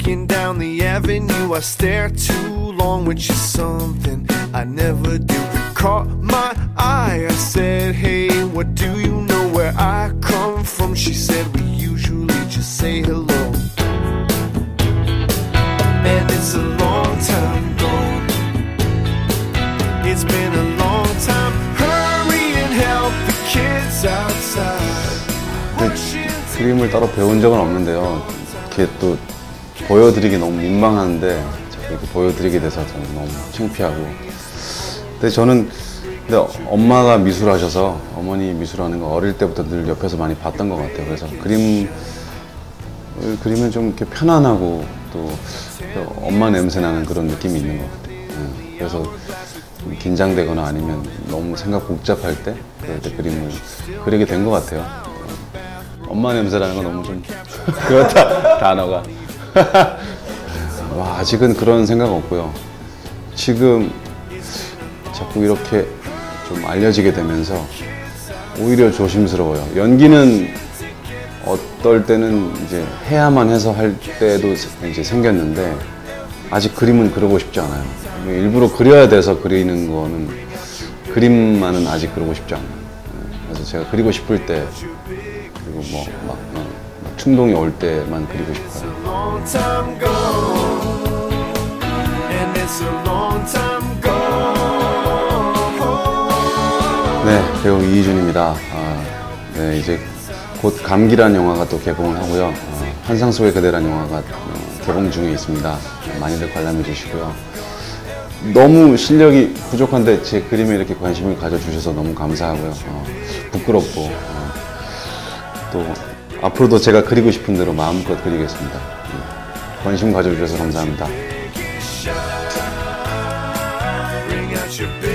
walking down the avenue, I stare too long, which is something I never do. Caught my eye, I said, hey, what do you know where I come from? She said, we usually just say hello. And it's a long time gone. It's been a long time. Hurry and help the kids outside. 그림을 따로 배운 적은 없는데요. 이렇게 또 보여드리기 너무 민망한데 자꾸 이렇게 보여드리게 돼서 저는 너무 창피하고. 근데 저는 엄마가 미술하셔서 어머니 미술하는 거 어릴 때부터 늘 옆에서 많이 봤던 것 같아요. 그래서 그림은 좀 이렇게 편안하고 또 엄마 냄새 나는 그런 느낌이 있는 것 같아요. 그래서 긴장되거나 아니면 너무 생각 복잡할 때 그럴 때 그림을 그리게 된 것 같아요. 엄마 냄새라는 건 너무 좀 그렇다 단어가. 와, 아직은 그런 생각 없고요. 지금 자꾸 이렇게 좀 알려지게 되면서 오히려 조심스러워요. 연기는 어떨 때는 이제 해야만 해서 할 때도 이제 생겼는데 아직 그림은 그리고 싶지 않아요. 일부러 그려야 돼서 그리는 거는 그림만은 아직 그리고 싶지 않아요. 그래서 제가 그리고 싶을 때 그리고 뭐 막 충동이 올 때만 그리고 싶어요. 네, 배우 이희준입니다. 네, 이제 곧 감기란 영화가 또 개봉을 하고요. 환상 속의 그대란 영화가 개봉 중에 있습니다. 많이들 관람해 주시고요. 너무 실력이 부족한데 제 그림에 이렇게 관심을 가져주셔서 너무 감사하고요. 부끄럽고 또 앞으로도 제가 그리고 싶은 대로 마음껏 그리겠습니다. 관심 가져주셔서 감사합니다.